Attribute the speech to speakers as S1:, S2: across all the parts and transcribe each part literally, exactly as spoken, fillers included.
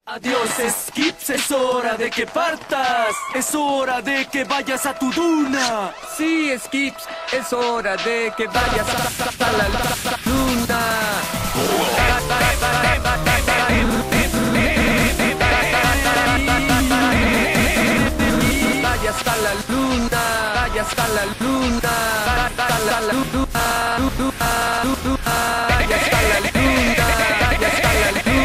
S1: Adiós, Skips, es hora de que partas. Es hora de que vayas a tu duna.
S2: Sí, Skips, es hora de que vayas a, a la luna. Vayas a la luna, vayas a la luna, a la luna, vayas a la luna, vayas a la luna.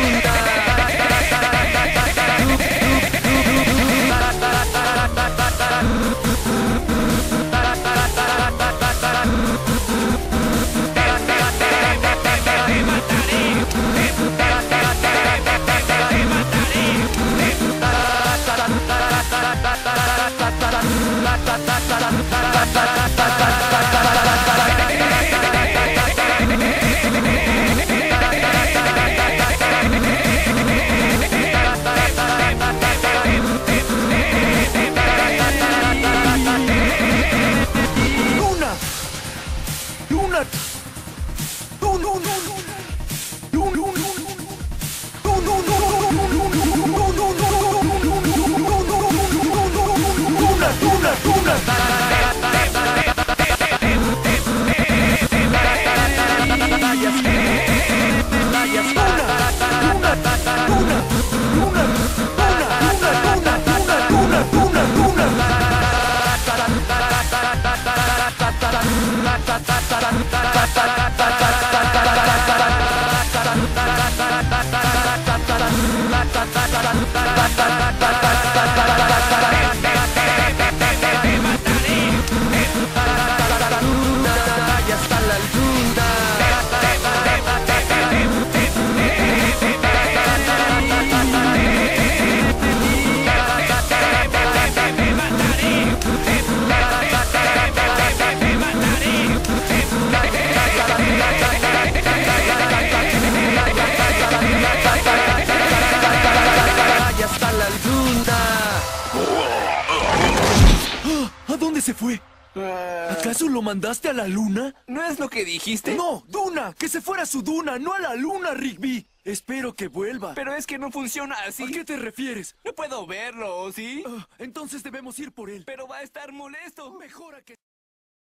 S1: ¿A dónde se fue? ¿Acaso lo mandaste a la luna?
S2: ¿No es lo que dijiste?
S1: ¡No! ¡Duna! ¡Que se fuera a su duna! ¡No a la luna, Rigby! Espero que vuelva.
S2: Pero es que no funciona así.
S1: ¿A qué te refieres?
S2: No puedo verlo, ¿sí?
S1: Uh, entonces debemos ir por él.
S2: Pero va a estar molesto.
S1: Mejor a que...